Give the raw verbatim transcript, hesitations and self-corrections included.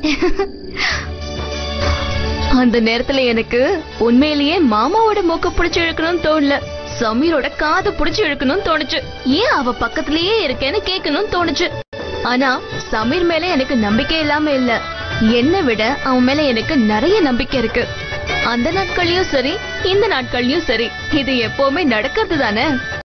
அந்த நேரத்துல எனக்கு உண்மையிலேயே மாமாவோட மூக்க பிடிச்சு இழுக்கணும்னு தோணல, சமீரோட காது பிடிச்சு இழுக்கணும்னு தோணுச்சு. ஏன் அவ பக்கத்திலேயே இருக்கேன்னு கேட்கணும்னு தோணுச்சு. ஆனா சமீர் மேல எனக்கு நம்பிக்கை இல்லாம இல்ல, என்னை விட அவன் மேல எனக்கு நிறைய நம்பிக்கை இருக்கு. அந்த நாட்கள்லயும் சரி இந்த நாட்கள்லயும் சரி இது எப்பவுமே நடக்கிறது தானே.